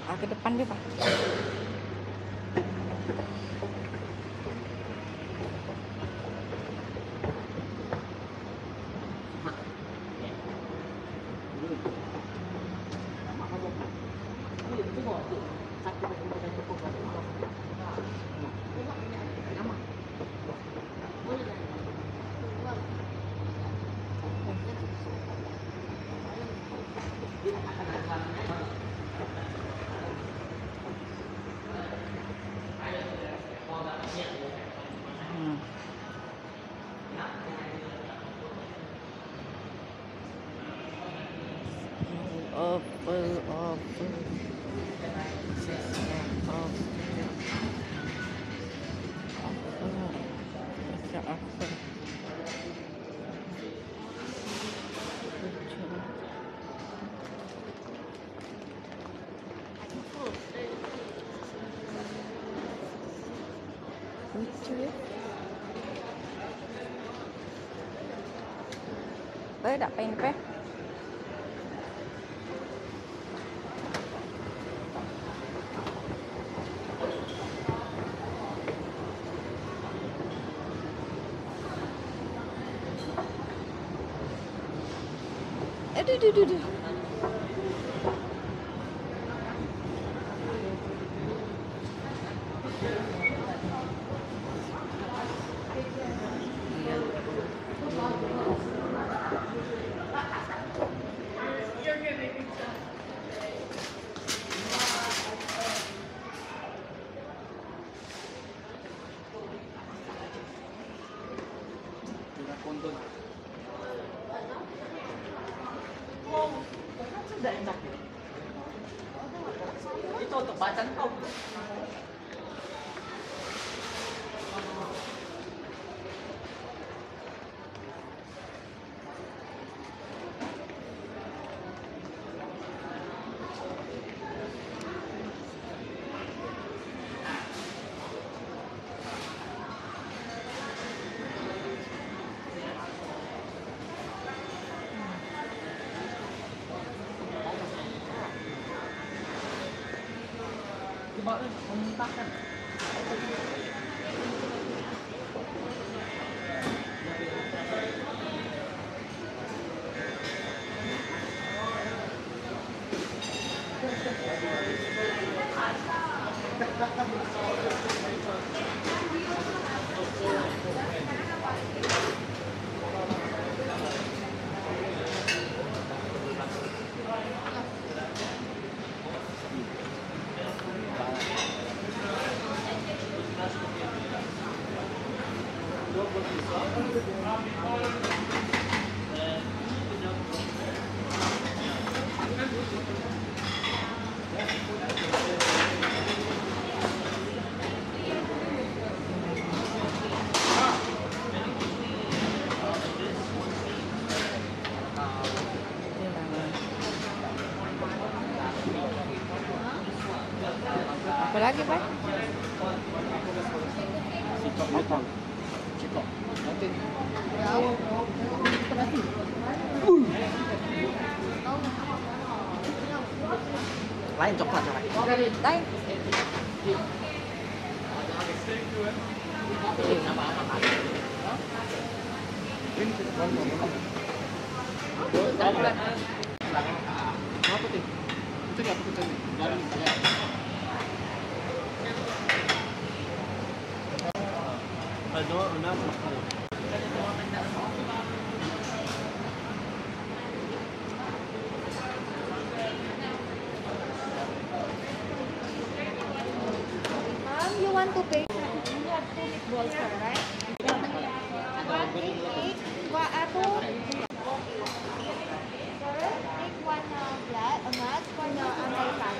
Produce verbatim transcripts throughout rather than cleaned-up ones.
Ah, ke depan dia, Pak. Hmm. Apa apa apa apa lucu ya. Boleh tak paint pe? Aduh, aduh, aduh, aduh. Itu untuk bacaan kau. Coba memuntahkan. Apa lagi, Pak? Cikok apa? Cikok. Nanti. Nanti. Lain coklat coklat. Lain. Ini coklat. Coklat. Apa tuh? Itu apa tuh? Dari ya. Ada enam mahmud. Mom, you want to bake? You have two meatballs, right? One egg, egg, one apple. Sorry, take one uh, black, a nut, one uh, American.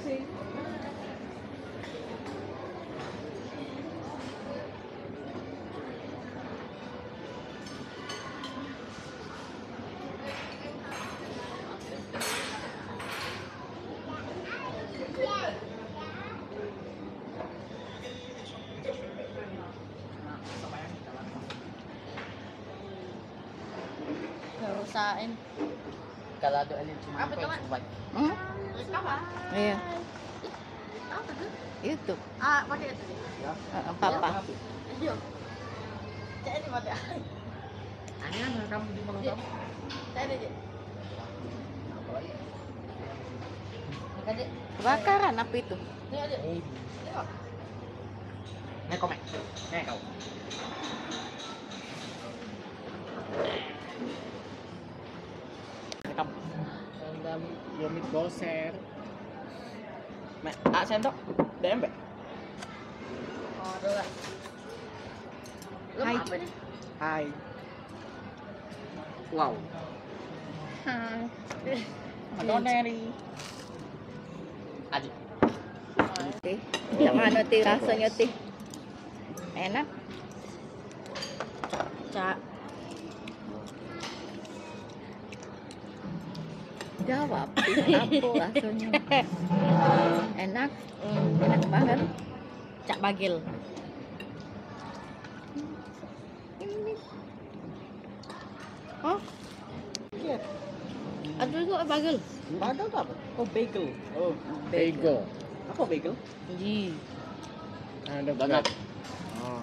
sih. Rusain. Kalau ada alien cuma apa cuma? Hmm? Apa? Iya, Apa tuh? YouTube. Ah, pakai itu. Uh, papa. Iya. Cek ini pakai. Aneh kan kamu di malam kamu. Cek ini aja. Makan aja. Kebakaran apa itu? Ini aja. Ini kok. Nih komen. Nih kau. Rekam. Rendam Yomit Goser. Mek, ah sendok. D M B. Oh, ada lah. Lu Hai. apa nih? Hai. Wow. Hai. Adoneri. Aji. Teh, gimana teh rasanya teh? Enak? Cak. Jawab, teh, apa rasanya? Enak? Enak banget. Cak bagil. Ini. Oh, Aduh itu bagil. Bagel tuh apa? Oh, bagel. Oh, bagel. Apa bagel? Ji. Ada banget. Oh.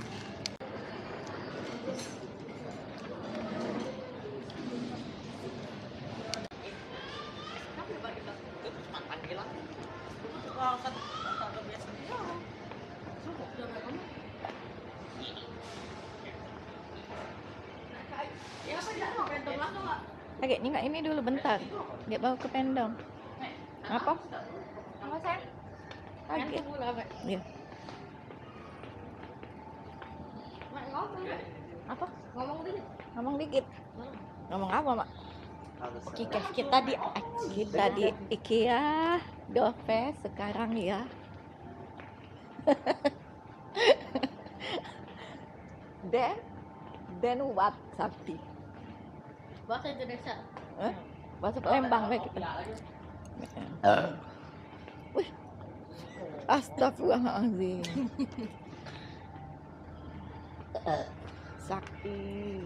Oke, ini nggak ini dulu bentar. Dia bawa ke pendong. Apa? Apa sayang? Oke. Iya. Apa? Ngomong dikit. Ngomong dikit. Ngomong apa, Mak? Kita kita di Kita di IKEA Dove sekarang ya. Then, then what, Sakti? bahasa Indonesia. Eh? Bahasa Palembang baik kita. Wih, astagfirullahaladzim. Sakti.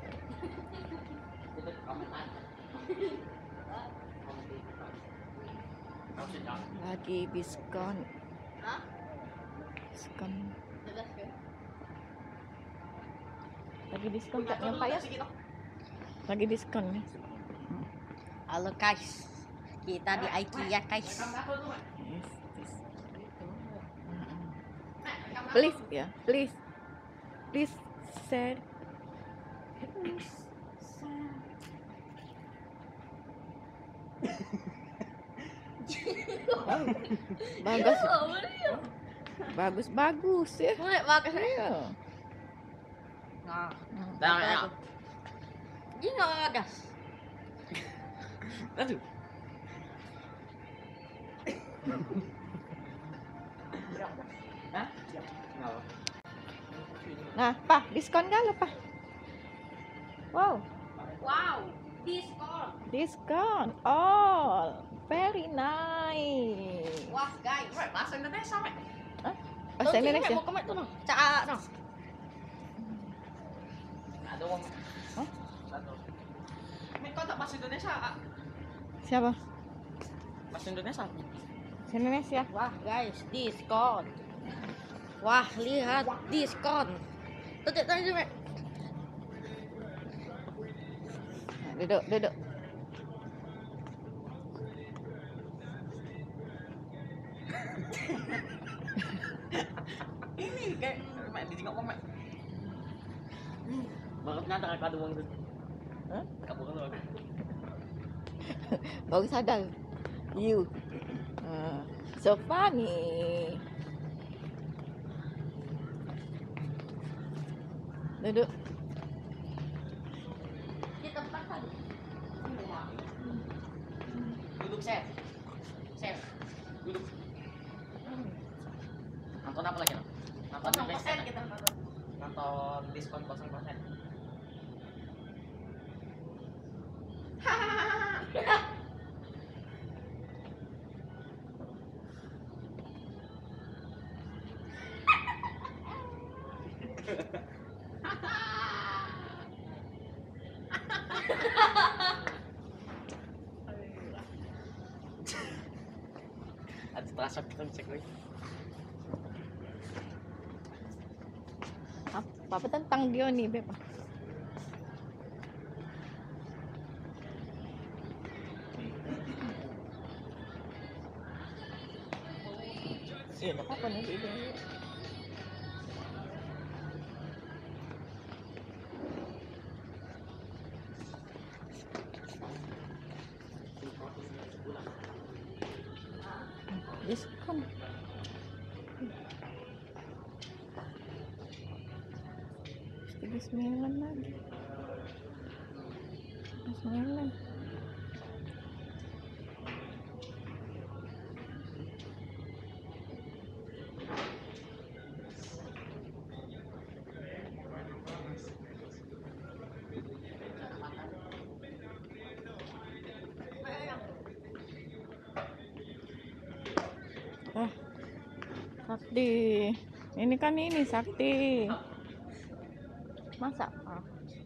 Lagi diskon. Hah? Diskon. Jelas kan? Lagi diskon kaknya Pak ya? Lagi diskon ya. Halo guys, kita di IKEA guys. Yes, yes. Please ya, please, please share. Please share. Bagus, bagus, bagus ya. Mulai bagus. Iya. Nah, Dah, ya. ini nggak bagus. Aduh. Hah? Nah, Pak, diskon gak lo, Pak? Wow, Wow, diskon. diskon all. Very nice. Wah guys. Bahasa Indonesia, Mek. Bahasa Indonesia. Mau komen tuh, cak, no. Ada wong. Hah? Satu. Mek, kau tak bahasa Indonesia, ah? Siapa? Bahasa Indonesia. Bahasa Indonesia. Wah guys, diskon. Wah lihat diskon. Tutup tadi Mek. Nah, duduk, duduk. Ini kayak Mek ditengok Mek. Banget nyata kan kado wong itu. Hah? Kamu kan. Baru sadar. You. Uh, so funny. Duduk. Di tempat tadi. Duduk, Chef. Chef. Duduk. Nonton apa lagi, no? Nonton Kosong Netflix, persen ya? kita nonton. Nonton diskon kosong persen. Ada terasa kita cek lagi. Apa, apa tentang dia nih, Beb? Iya, enggak apa-apa nih dia. Diskon. Tiga sembilan lagi. Tiga sembilan. Oh, Sakti. Ini kan ini Sakti. Masa? Ah.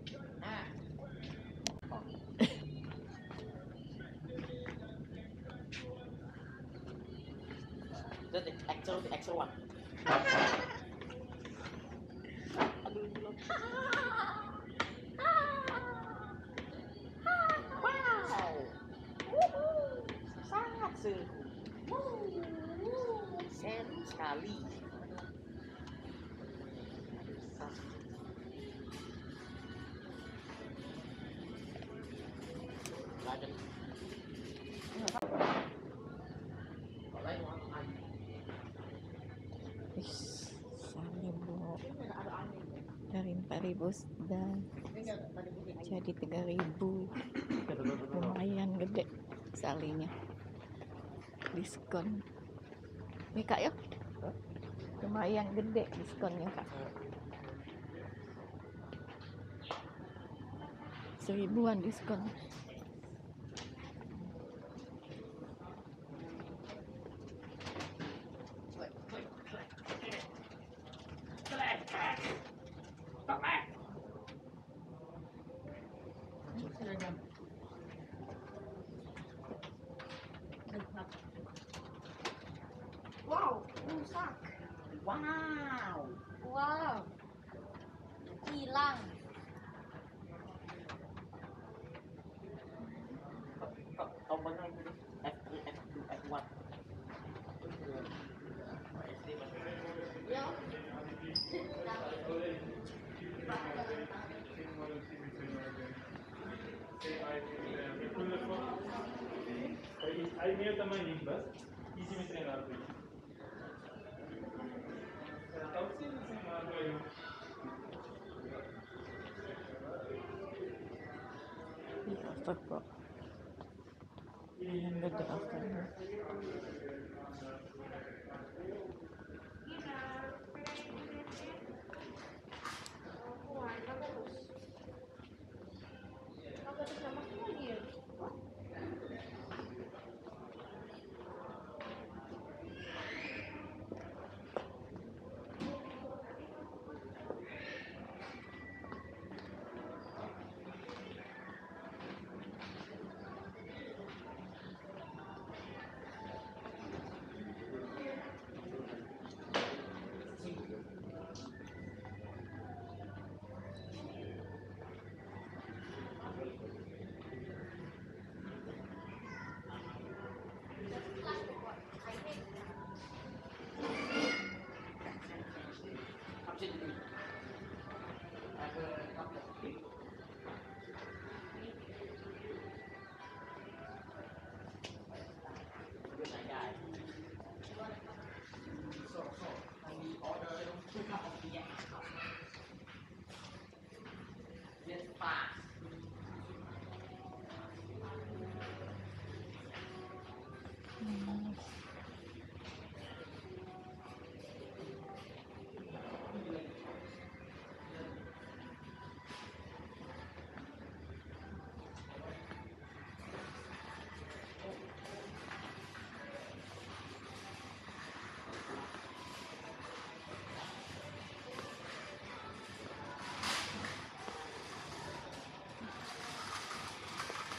Jadi actual actual one. Aduh, belum. Wow. Sangat seru. Seru sekali. Lanjut. Wis, seribu dari empat ribu dan jadi tiga ribu. Lumayan gede salinya. Diskon. Nih Kak ya. Lumayan gede diskonnya Kak. Seribuan diskon. Wow, rusak. Wow. Wow. Hilang. Tombolnya itu F three, F two, F one. Ya. Aí meio tamanho bas, e se me treinar por isso. Tá o que se treinar por aí. Ih, after kok. Yang gede afternya.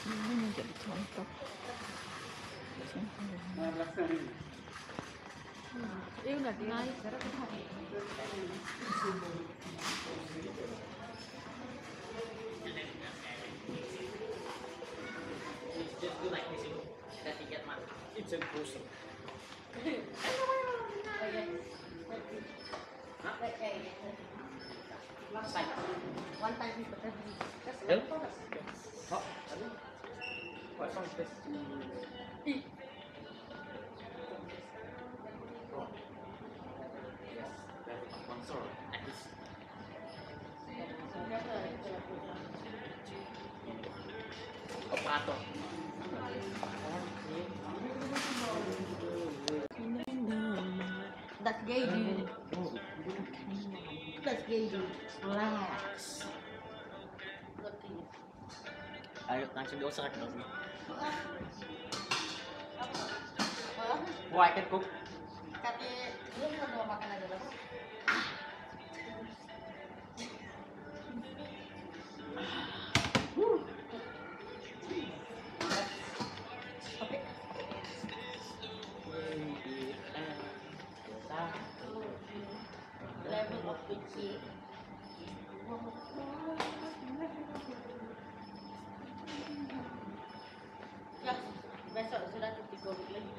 Ini jadi contoh. Ini udah naik. One time we put every. Oh, what song is this? Yes, there's a sponsor. This. Operator. That's gay, dude. That's gay, dude. Relax. Look at you. Ayo langsung diusap lagi. Well, Wah, I can cook. katanya lu nggak mau makan aja bos. Oke. Level of picky. Ya, besok sudah cuti covid lagi.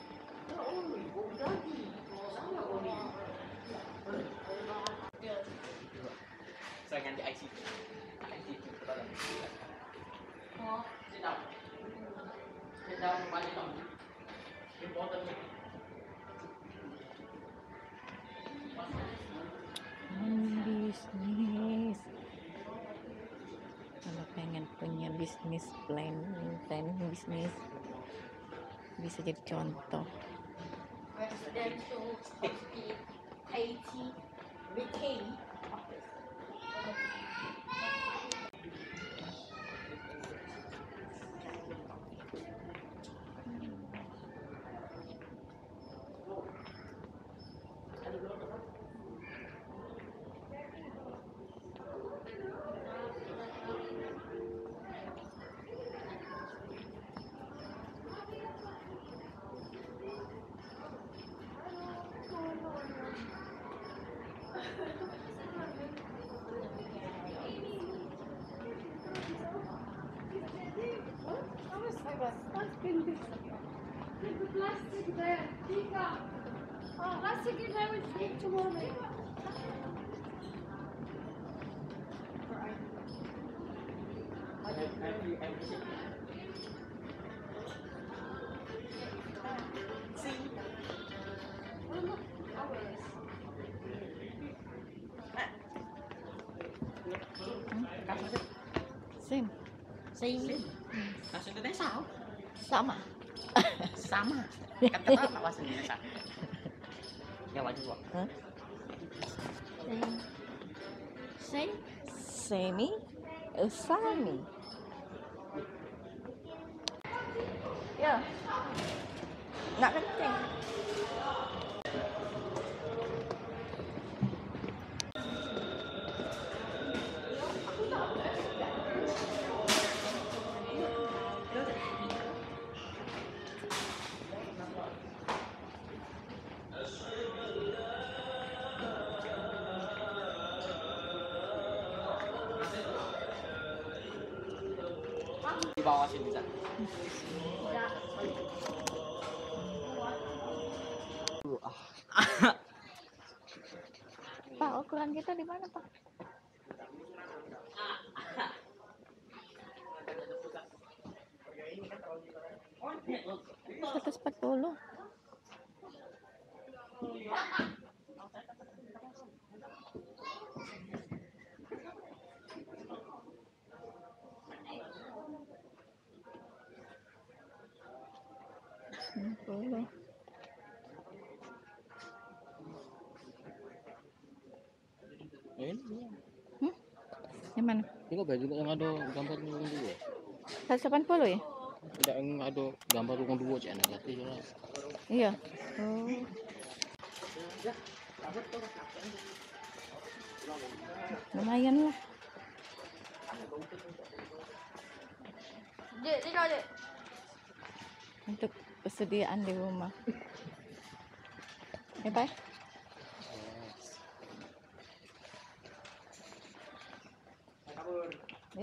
Saya ganti I C. I C betul. Oh, Sit down. Sit down, mandi dong. Important. Bisnis. Kalau pengen punya bisnis plan, plan bisnis bisa jadi contoh. residential sixty eighty retain office. Plastic there, Tika. Oh, plastic is there with me tomorrow. Sim, Same. Langsung ke desa. sama. Sama. Kan kata apa langsung di desa. Ya wajib kok. Hah? Same. Semi, Sami. Ya, nggak kenceng. Di bawah sini bisa. Pak, ukuran kita di mana, Pak? seratus empat puluh. sembilan puluh. Ini. Hmm? Yang mana? Ini baju yang ada gambar rukun dua. seratus delapan puluh ya? Tidak yang ada gambar rukun dua cek negatif lah. Iya. Oh. Lumayan lah. Dek, ni kau dek. Untuk persediaan di rumah. Ya, Pak? Yuk.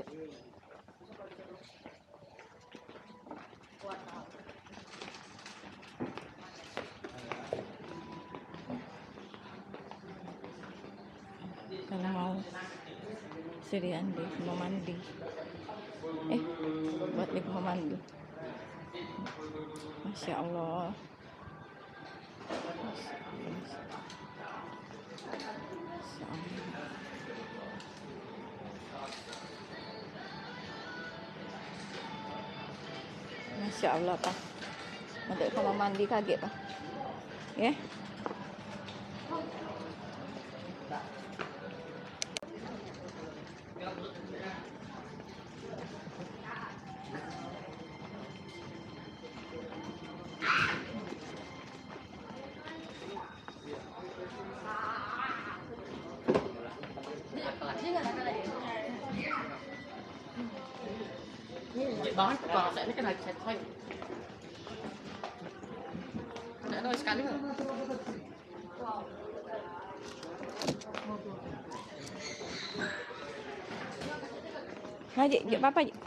Kalau mau sediaan di rumah mandi. Eh, buat di rumah mandi. Masya Allah. Masya Allah. Masya Allah, Pak. Untuk kamar mandi kaget, Pak. Ya. Bahan kalau saya ini kan lagi set point. Ada noise sekali nggak? Haji, jom apa je?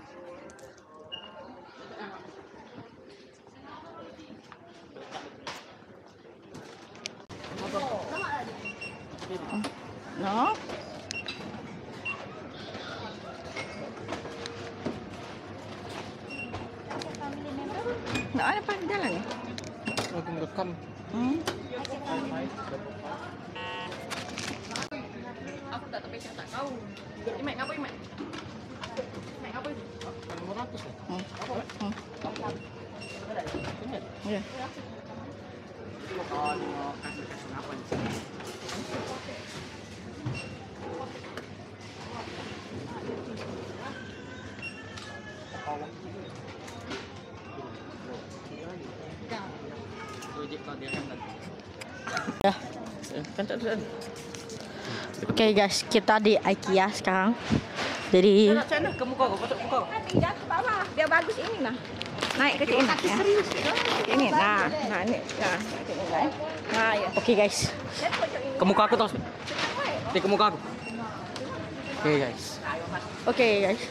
No. Nak ada apa jalan ni? Lagi merekam. Hmm. Aku tak tapi saya tak tahu. Imek ngapa Imek? Imek ngapa itu? lima ratus lah. Hmm. Hmm. Ada. Benar. Ya. Oh, mau kasih kasih apa nih? Ya. Kan tak ada. Oke guys, kita di IKEA sekarang. Jadi Nak sana ke muka kau, patut muka. Tidak ke bawah. Biar bagus ini nah. Naik ke sini. Ya. Ini nah, nah ini. Nah, ini kan. Nah, ya. oke guys. Ke muka aku terus. Di ke muka aku. Oke guys. Oke guys.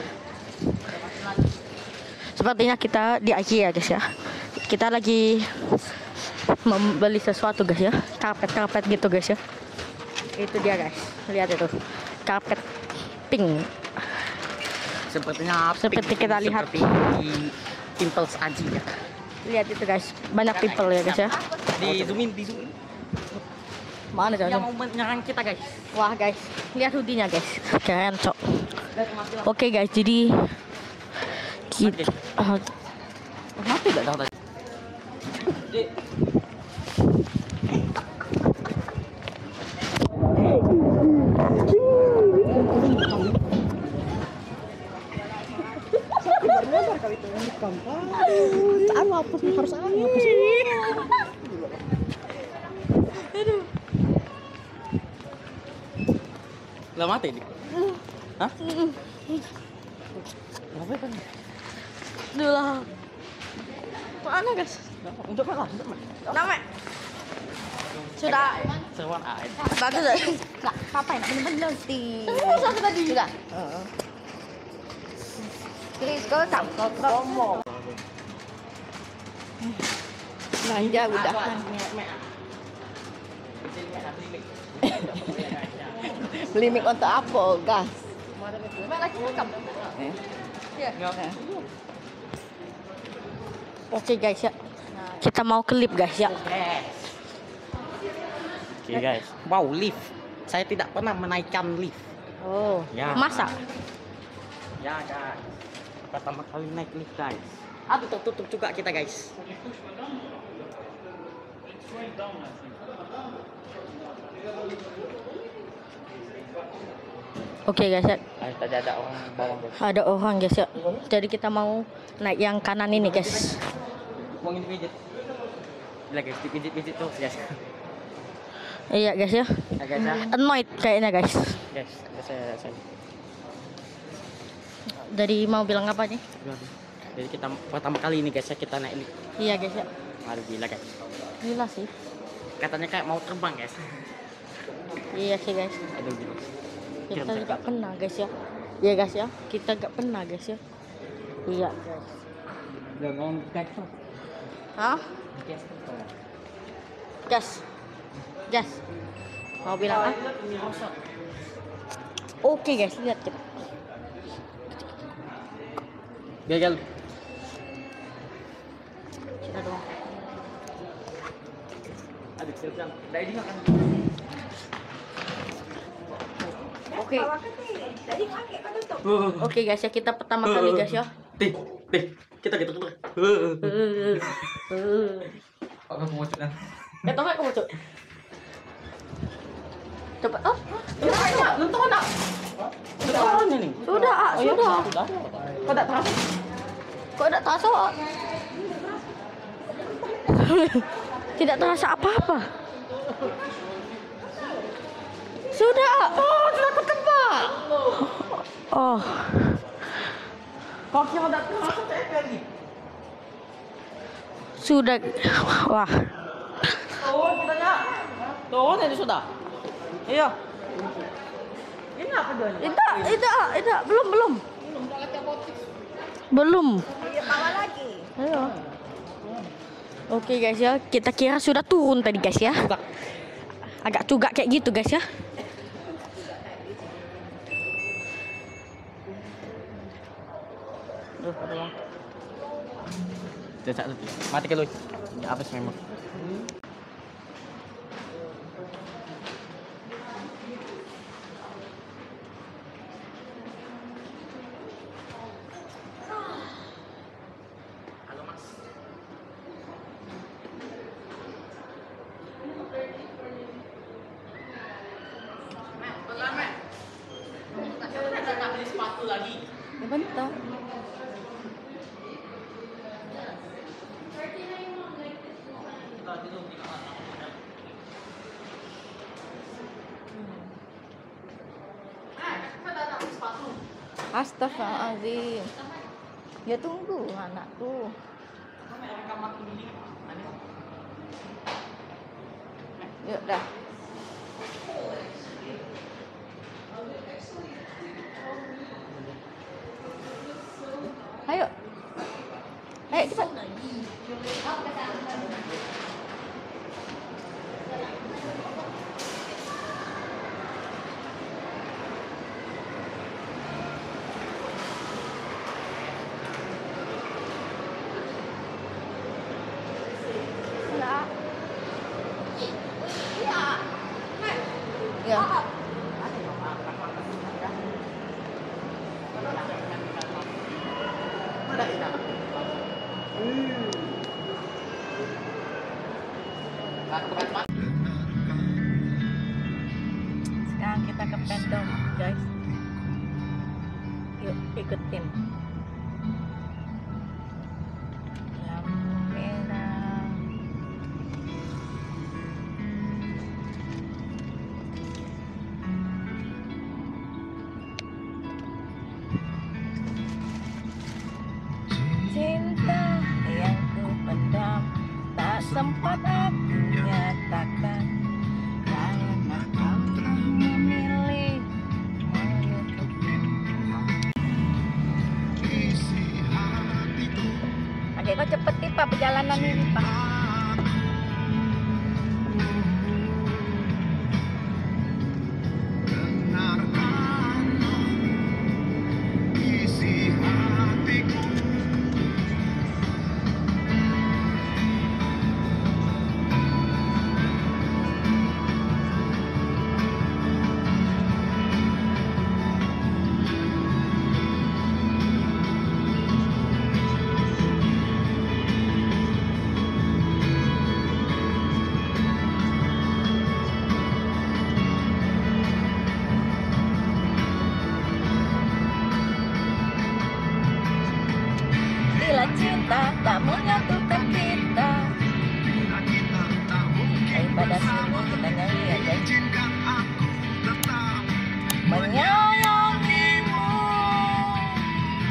Sepertinya kita di IKEA guys ya. Kita lagi membeli sesuatu guys ya. Karpet-karpet gitu guys ya. Itu dia guys. Lihat itu. Karpet pink. Sepertinya Seperti pink, kita lihat. seperti pimples Aji ya. Lihat itu guys. Banyak people ya guys ya. Di zoom in, di zoom in. Mana Yang jangan. mau menyerang kita guys. Wah guys. Lihat hoodie-nya guys. Keren cok. Oke guys, jadi kita uh, Mati tak tahu tadi. Lah mati nih. Hah? Kenapa kan? dulu lah. Mana guys? Untuk mana? Untuk mana? Nama. Sudah. Seruan air. Bagus tak? Tak, apa nak benar-benar ti. Satu tadi. Sudah. Heeh. Please go tak. Belanja udahan. Beli mic untuk apa, gas? Mak lagi rekam. Eh. Ya. Eh. Oke guys ya. Kita mau ke lift guys ya. Oke guys. Wow, lift. Saya tidak pernah menaikkan lift. Oh. Ya. Masa? Ya guys. Pertama kali naik lift guys. Aduh, tertutup juga kita guys. Oke guys ya. Ayo, tadi ada orang bawang guys. Ada orang guys ya. Jadi kita mau naik yang kanan ini guys. Mau ini pijit. Bila guys, dipijit-pijit tuh guys. Iya guys ya. Ya guys ya. Annoyed kayaknya guys. Guys, saya saya. Jadi mau bilang apa nih? Jadi kita pertama kali ini guys ya kita naik lift. Iya guys ya. Aduh gila guys. Gila sih. Katanya kayak mau terbang guys. Iya sih guys. Aduh gila. Kita nggak pernah guys ya. Iya guys ya. Kita nggak pernah guys ya. Iya guys. Udah ngomong guys. Hah? Guys. Gas. Gas. Mau bilang apa? Oke guys, lihat kita. Gagal. Kita doang. Aduh siap-siap. Dah ini makan. Oke. Bawa ke sini. Jadi pakai kau tutup. Oke guys ya, kita pertama kali guys ya. Tih, tih. Kita gitu kita. Apa mau cekan? Eh, tau gak kamu cok? Coba, oh, coba, nonton nak? Sudah nih. Sudah, ah, sudah. Sudah. Kau tak terasa? Kok tidak terasa? Ah? Tidak terasa apa-apa. Sudah. Oh, sudah ketebak. Oh, Kau kira tak terasa tak nih? sudah. Wah, Turun kita nak. Turun ini sudah. Iya. Ini apa dia? tidak, tidak, tidak, belum, belum. Belum. Iya, bawa lagi. Ayo. Oke guys ya, kita kira sudah turun tadi guys ya. Agak cugak kayak gitu guys ya. Duh, aduh. Jajak tu. Mati ke lu. Ya apa sih memang? Ya bentar. Astagfirullahaladzim. Ya tunggu anakku. Yuk dah. Ayo. Ayo cepat. Ya. Sekarang kita ke Pendom, guys. Yuk ikutin. Lampu merah. Cinta yang ku pendam tak sempat aku nyatakan karena kau memilih menutupi. Oke, kau cepet nih Pak perjalanan ini Pak. Bila cinta tak menyatukan kita, daripada sini kita nyanyi ya guys. Menyayangimu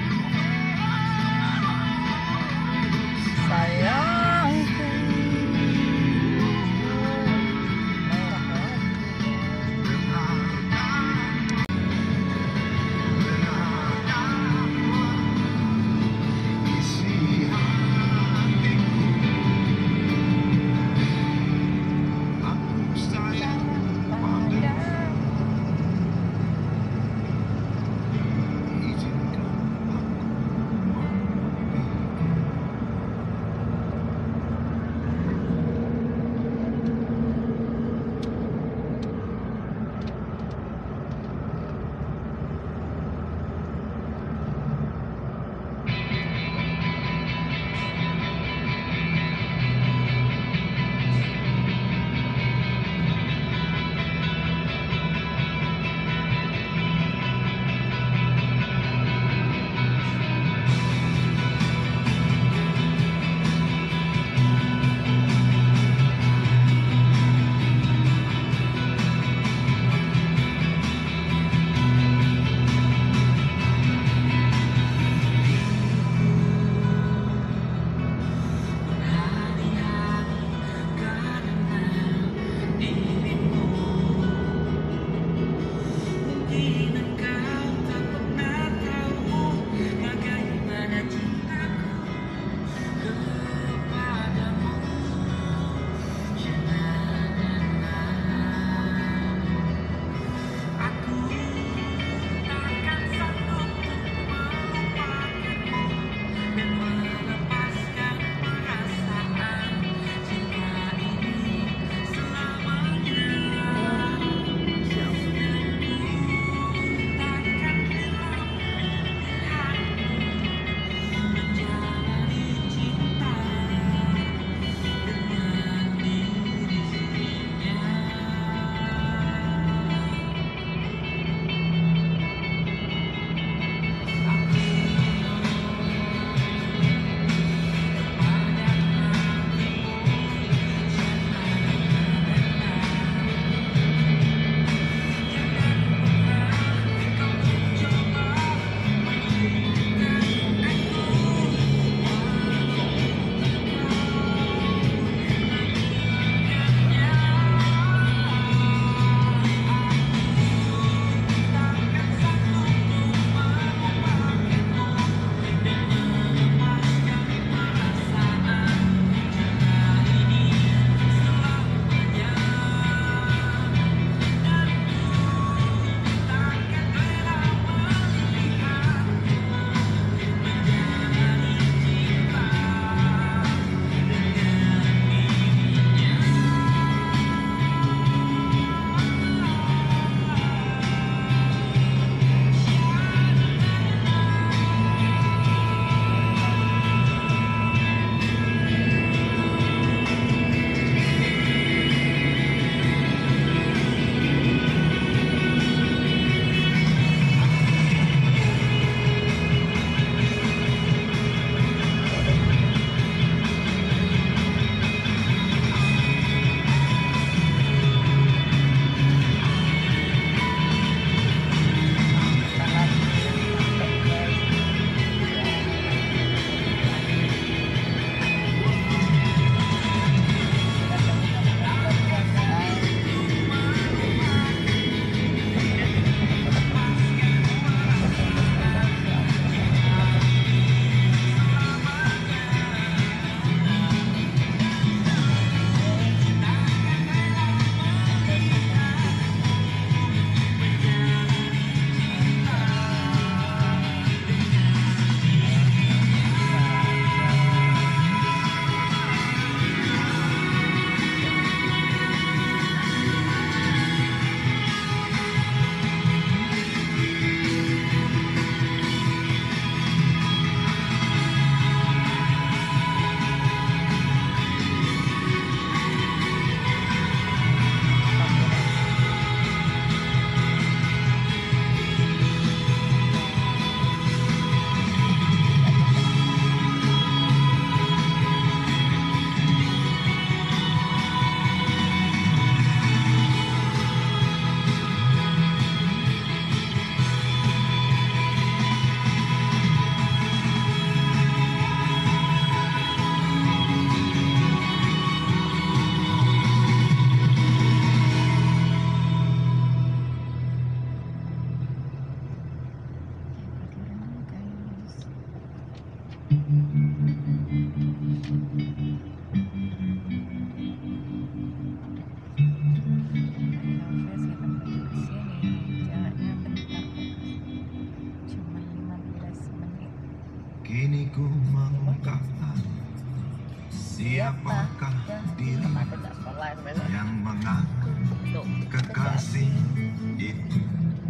Siapakah diri yang mengaku kekasih itu?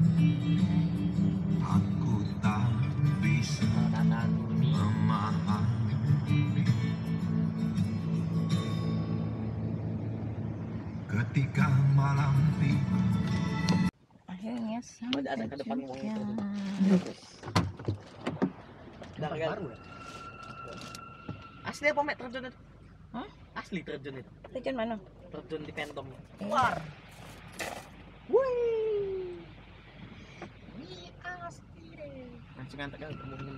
Aku tak bisa memahami ketika malam tiba. Akhirnya sampai Ada ke depan juga. itu. Udah baru ya? Asli apa mek terjun itu? Hah? Asli terjun itu. Terjun mana? Terjun di Phantom. Keluar. Wih. Ini asli deh. Langsung ngantek kan ngomongin.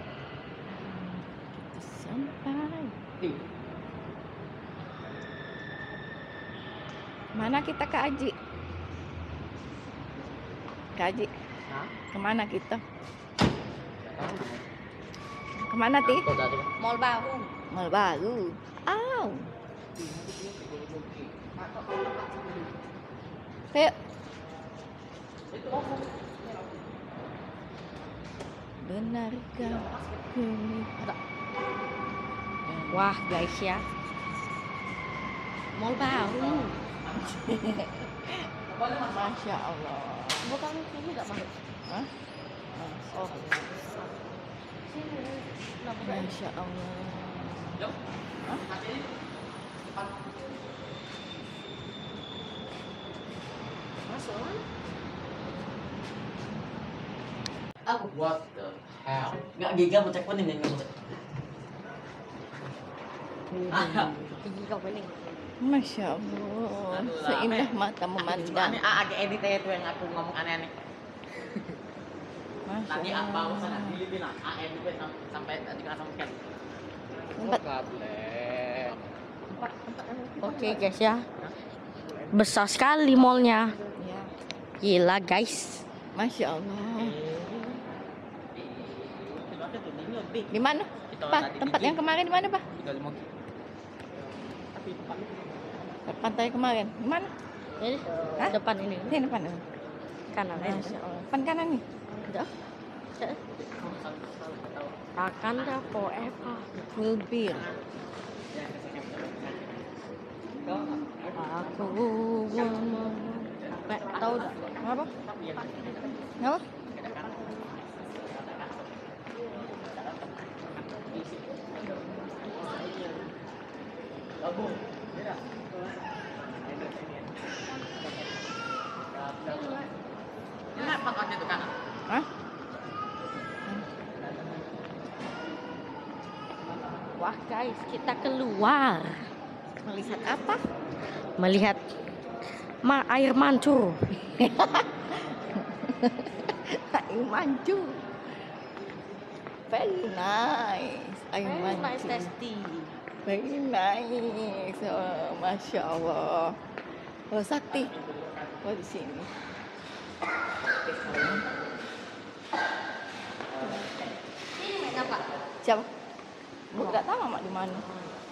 Sampai. Ih, Mana kita ke Aji? Ke Aji. Hah? Kemana kita? Kemana Ti? kok tadi? Mall baru. Mall baru. Aw. Kayak benarkah ini? Wah guys ya, mall baru. Masya Allah. Bukan ini enggak masuk. Hah? Oh. Masya Allah. Hah? Aku what the hell? Enggak giga mau cek pun ini enggak mau cek. Ah, Gigi kau bening. Masya Allah, Aduh, seindah Ame. mata Cuma memandang. ini A agak edit aja tuh yang aku ngomong aneh-aneh. Masya Tadi apa Allah. sana dilipin ah, A edit sam- sampai tadi kan sama kan. Tempat- Kable. Oke guys ya. Besar sekali mallnya. Ya. Gila guys. Masya Allah. Di Di mana? Pak, tempat yang kemarin di mana, Pak? Tapi tempatnya Pantai kemarin. Di mana? Ini Hah? depan ini. Ini depan. eh. Kanan aja. Masya Allah. Depan kanan nih. Udah. Wakanda forever Will be. aku mau tahu dah Apa? Apa? Ini apa kau itu kanan? Hah? wah guys kita keluar Melihat apa? melihat ma air mancur. Air mancur. Very nice. Air mancur. tasty. Very nice. Oh, Masya Allah. Oh, Sakti. Oh, di sini. Siapa? Enggak tahu mak di mana.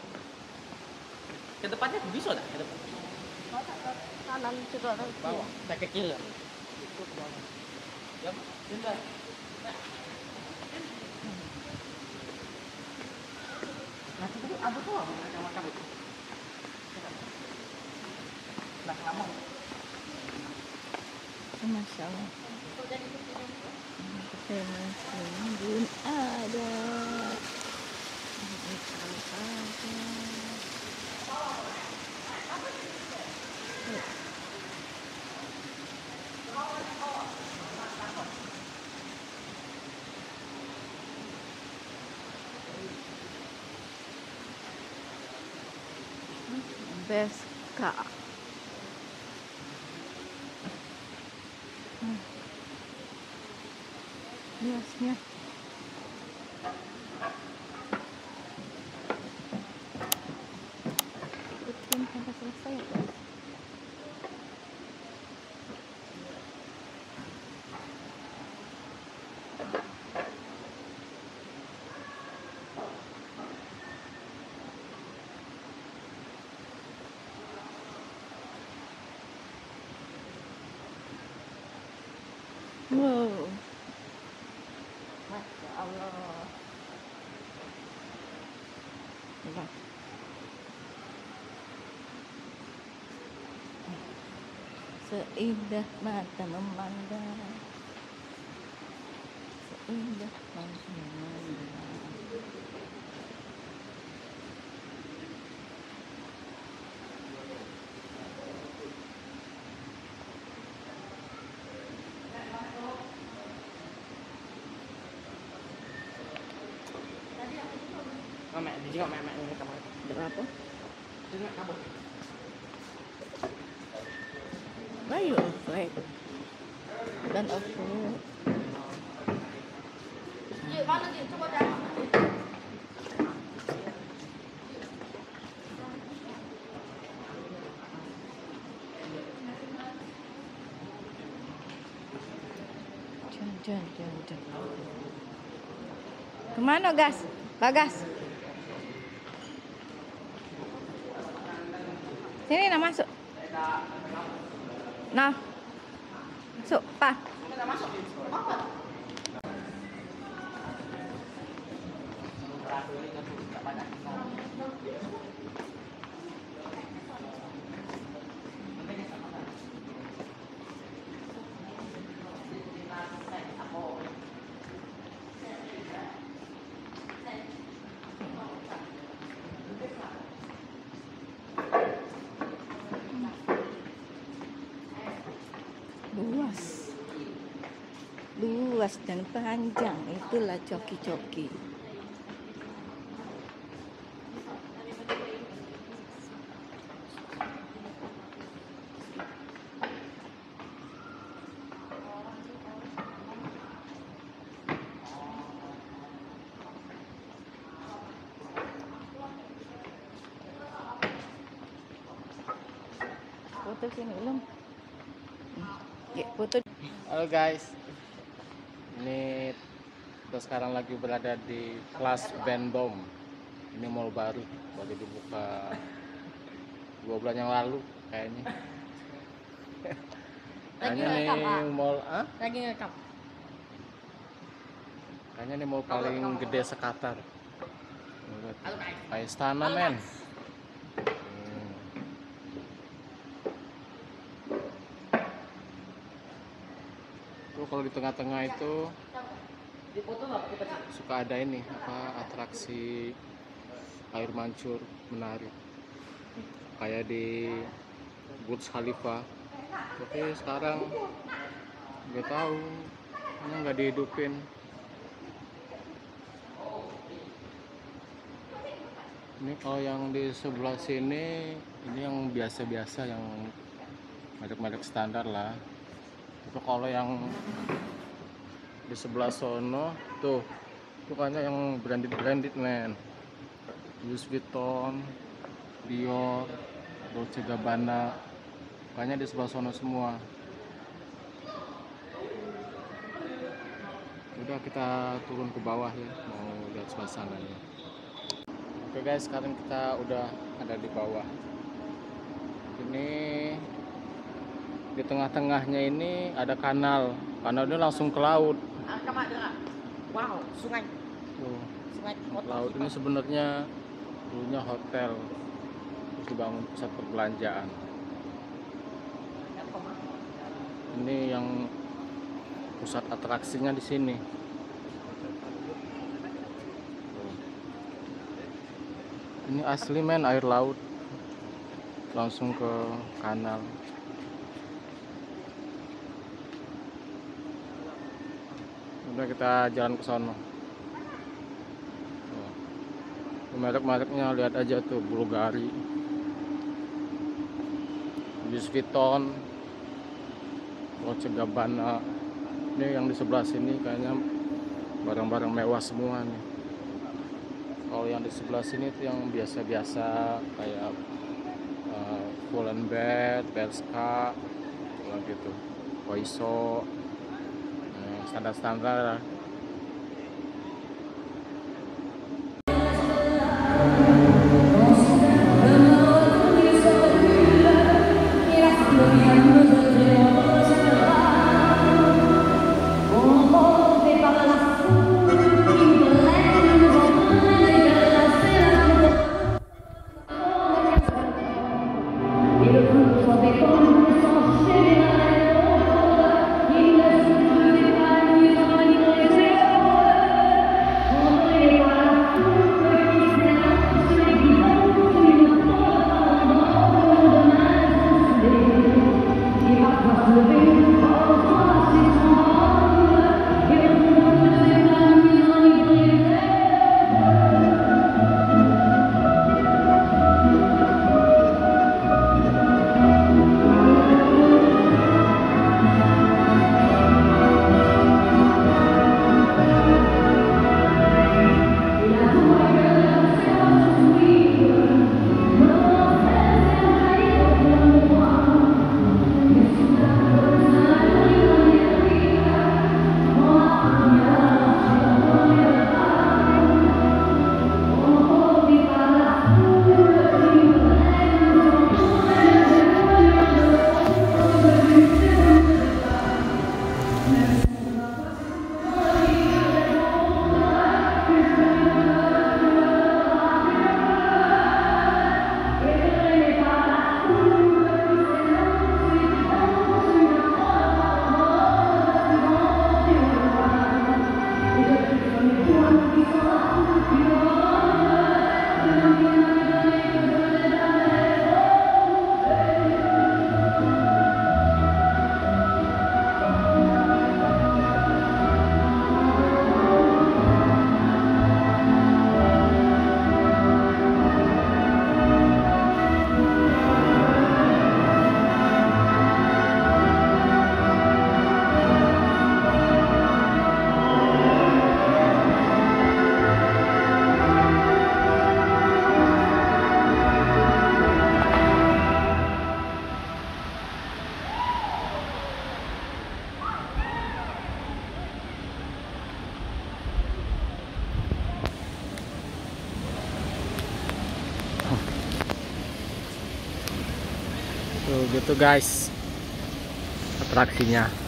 Ke depannya bisa dah, ke depan. Kanan juga ada. Bawah, saya kecil ya. Ya, bentar. Nah, itu ada tuh yang makan itu. Nah, kamu. Masya Allah. Pun ada. Beska. Yes, yes. Ikutin sampai selesai ya, guys. Wow. Masya Allah. Lihat. Seindah mata memandang, seindah mata memandang. Mẹ thì chứ mẹ mẹ người cầm Berapa? Dengan kabut. Why you afraid? Don't afraid. Jangan, jangan, jangan, jangan. Kemana, Gas? Bagas. Sini nah masuk. Nah. Masuk, Pak. Luas. Luas dan panjang, itulah coki-coki. Foto sini belum? Ya, foto. Halo guys, ini kita sekarang lagi berada di Kelas Bandom. Ini mall baru, baru dibuka dua bulan yang lalu kayaknya. Lagi Kayaknya ngerekam, nih ah? mall, ah? Lagi ngerekam. Kayaknya ini mall paling gede se-Qatar. Kayak istana men. Hmm. Tuh kalau di tengah-tengah itu suka ada ini apa atraksi air mancur menarik kayak di Burj Khalifa. Tapi sekarang nggak tahu, ini nggak dihidupin. Ini kalau yang di sebelah sini ini yang biasa-biasa, yang merek-merek standar lah. Tapi kalau yang di sebelah sono tuh, tuh kayaknya yang branded branded man, Louis Vuitton, Dior, Dolce Gabbana, kayaknya di sebelah sono semua. Udah kita turun ke bawah ya, mau lihat suasananya. Oke guys, sekarang kita udah ada di bawah. Ini di tengah-tengahnya ini ada kanal, kanalnya langsung ke laut. Wow, sungai. Tuh, Sungai laut ini sebenarnya dulunya hotel, terus dibangun pusat perbelanjaan. Ini yang pusat atraksinya di sini. Tuh. Ini asli men, air laut langsung ke kanal. Udah kita jalan ke sono. Merek-mereknya lihat aja tuh, Bulgari, Louis Vuitton, Dolce Gabbana. Ini yang di sebelah sini kayaknya barang-barang mewah semua nih. Kalau yang di sebelah sini tuh yang biasa-biasa kayak uh, Pull&Bear, Bershka, gitu, Oiso, uh, standar-standar. Et le groupe soit béton, sans chez Tuh gitu guys atraksinya.